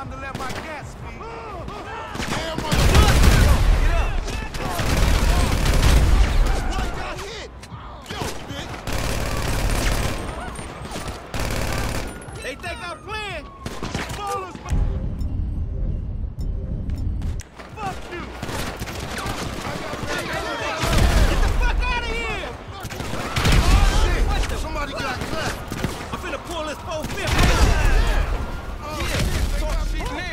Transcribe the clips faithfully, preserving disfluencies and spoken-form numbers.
time to let my gas speed. Damn, motherfucker! Get up! One got hit! Yo, bitch! They think I'm playing. Ballers. Fuck you. Get the fuck out of here! Shit! Somebody got clapped! I'm finna pull this four fifty. Oh, yeah, talk shit now!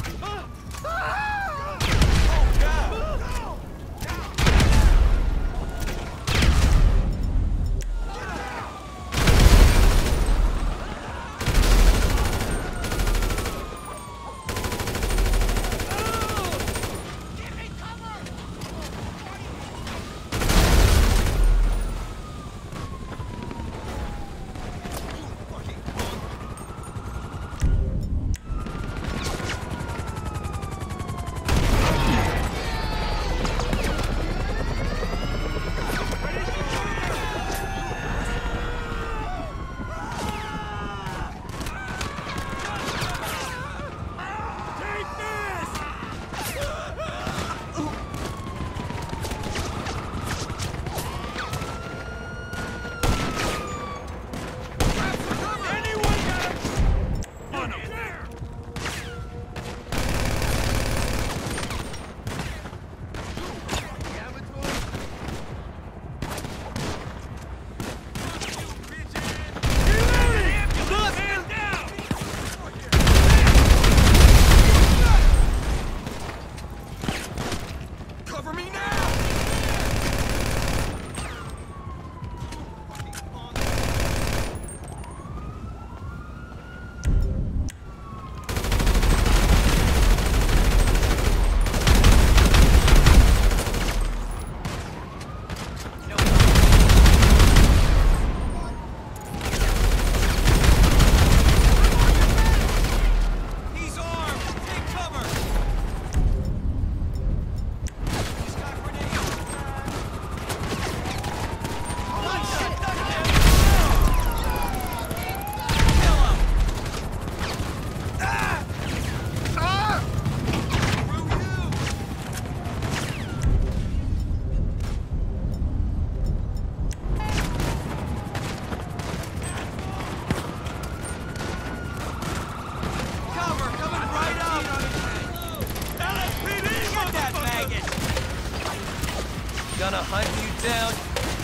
Gonna hunt you down.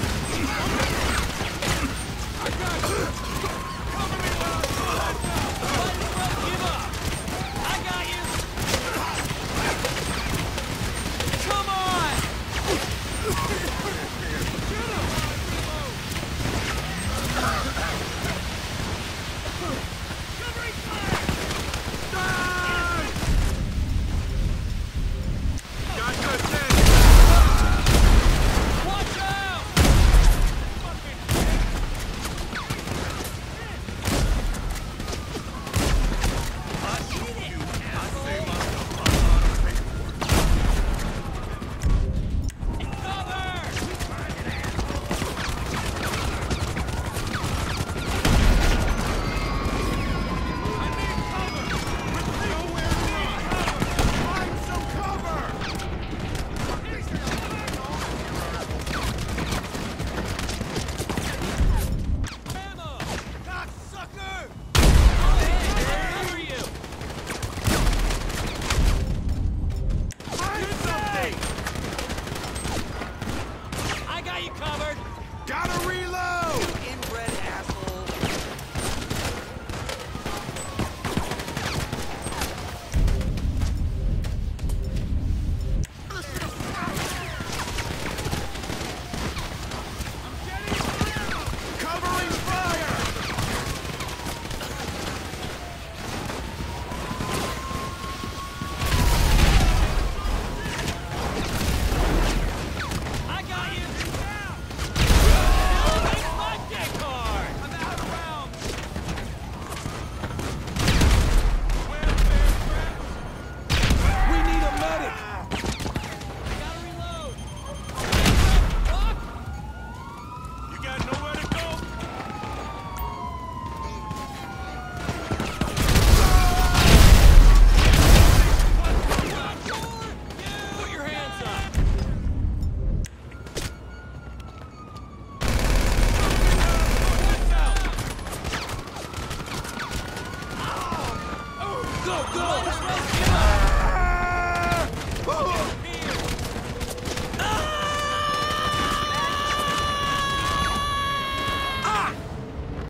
I got you. Cover me while I Give up. I got you. Come on. Covering fire. Got your ten. Watch out. Gotta reload! Inbred asshole. Covering fire! I got you. Go, go! Ah!